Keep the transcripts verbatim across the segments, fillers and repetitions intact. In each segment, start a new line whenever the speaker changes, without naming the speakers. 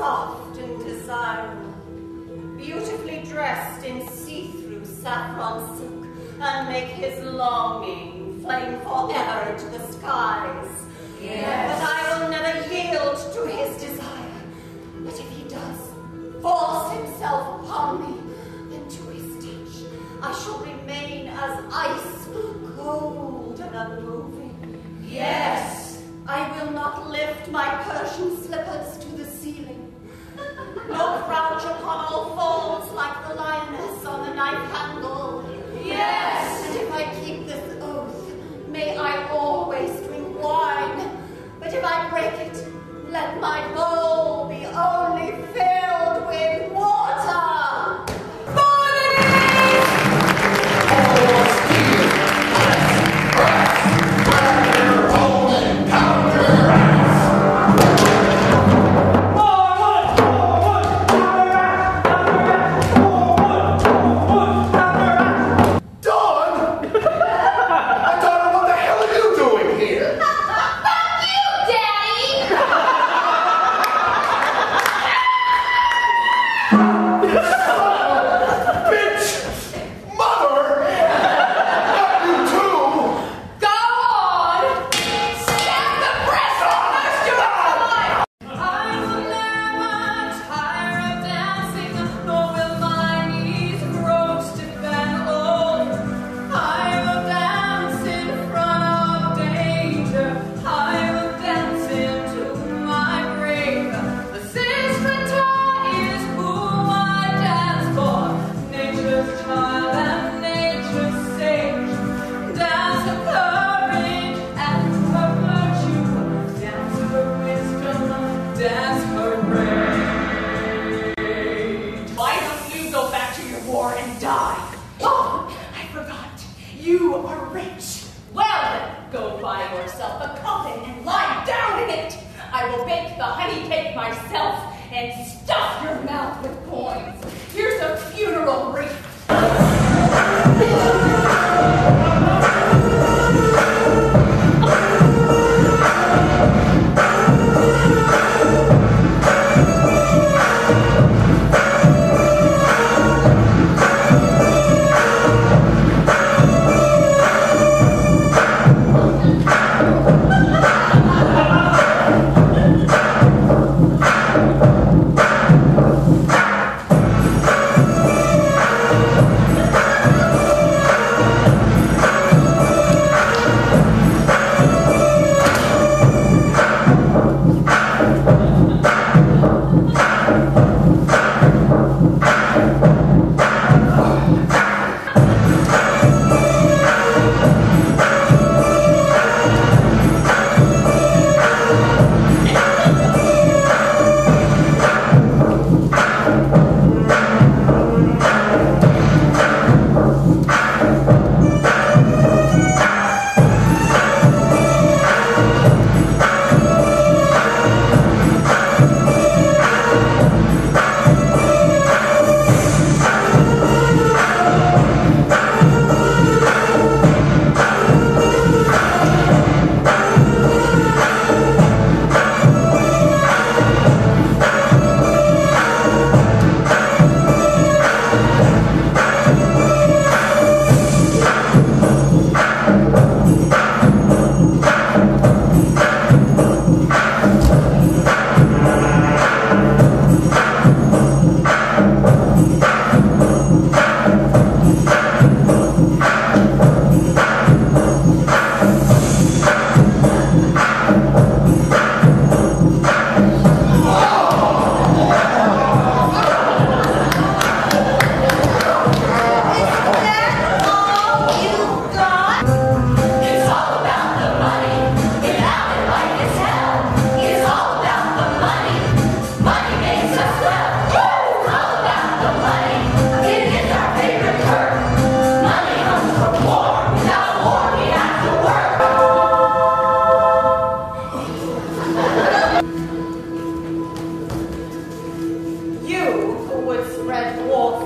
soft and desirable, beautifully dressed in see-through saffron silk, and make his longing flame forever into the skies.
Yes.
But I will never yield to his desire. But if he does force himself upon me, then to his touch I shall remain as ice, cold and unmoving.
Yes.
I will not lift my Persian slippers to the ceiling, nor crouch upon all fours like the lioness on the knife handle.
Yes.
And if I keep this oath, may I always drink wine. But if I break it, let my bowl be only filled with water.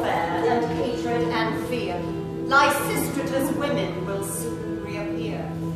Lysistrata's women will soon reappear.